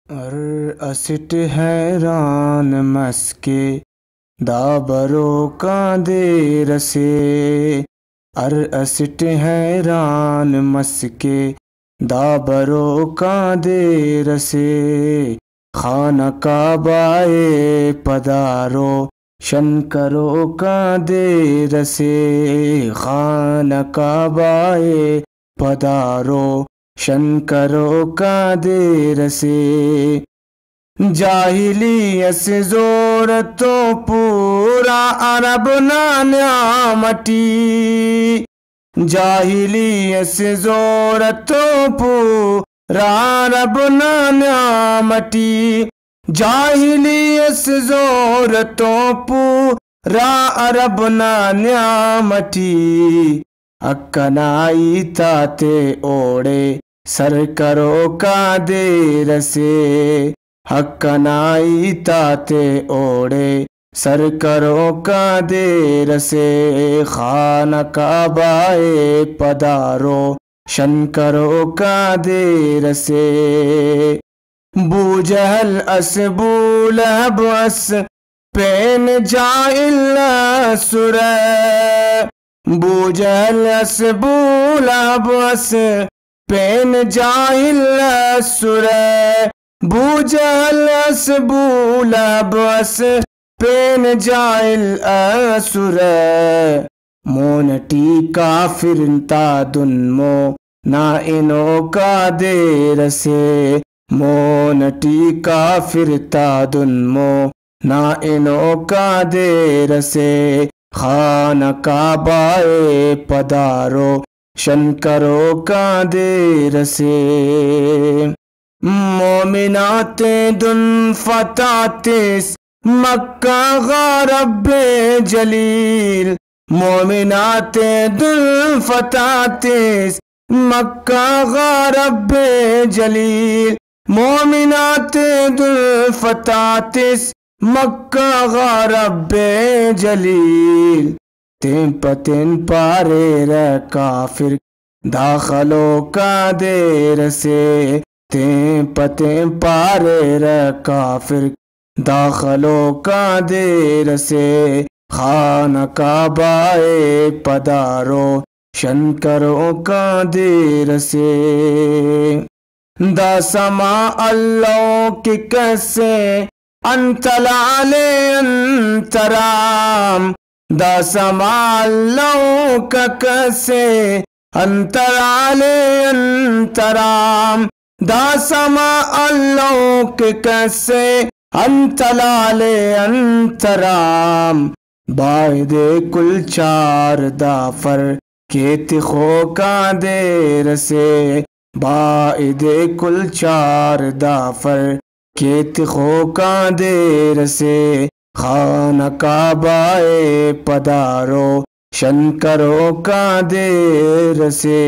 अर असिट हैरान मस्के दाबरो का दे रसे। अर असिट हैरान मस्के दाबरो का दे रसे। खान काबाए पदारो शंकरो का दे रसे। खान काबाए पदारो शंकरो का दे रसे। जाहिलियत से जोर तो पूरा अरब ना न्यामती। जाहिलियत से जोर तो पूरा अरब ना न्यामती। जाहिलियत से जोर तो पूरा अरब ना न्यामती। अक्कनाई ताते ओढ़े सर करो का दे रसे। हक्कनाई ताते ओढ़े सर करो का दे रसे। खान काबाए पदारो शंकरो का दे रसे। बूजहल असबूल बस पेन जाइल सुर। बूजहल असबूल बस पेन जाइल सुर। बूजहल असबूल बस पेन जाइल असुर। मोनटी काफिर तादुन्मो ना इनो का दे रसे। मोनटी काफिर तादुन्मो ना इनो का दे रसे। खान काबाए पदारो शंकरो का दे रसे। मोमिनाते दुन फतातिस मक्का गरब्बे जलील। मोमिनाते दुन फतातिस मक्का गरब्बे जलील। मोमिनाते दुन फतातिस मक्का गरब्बे जलील। तें पतें पारे र काफिर दाखलो का दे रसे। तें पतें पारे र काफिर दाखलो का दे रसे। खान काबाए पदारो शंकरो का दे रसे। दासमा अल्लाह की कैसे अंतलाले अंतराम। दासमा अल्लाह का कैसे अंतराले अंतराम। दासमा अल्लाह के कैसे अंतलाले अंतराम। बायदे कुल चार दाफर केत खो का दे रसे। बायदे कुल चार दाफर केत खो का दे रसे। खान काबाए पदारो शंकरो का दे रसे।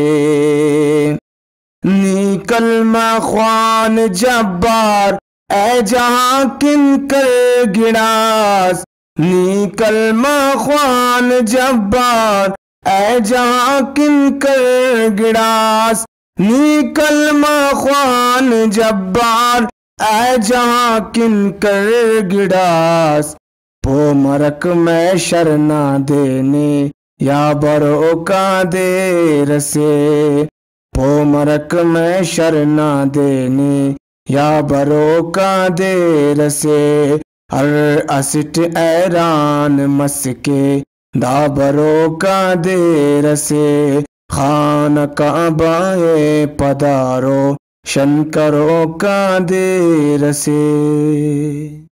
नी कलमा ख्वान जब्बार ए जहां किन कर गिनास। नी कलमा ख्वान जब्बार ए जहां किन कर गिनास। नी कलमा ख्वान जब्बार ए जहां किन कर गिनास। पो मरक में शरना देने या बरो का दे रसे। पो मरक में शरना देने या बरो का दे रसे। हर असिट ऐरान मस्के दाबरो का दे रसे। खान काबाए पदारो शंकरो का दे रसे।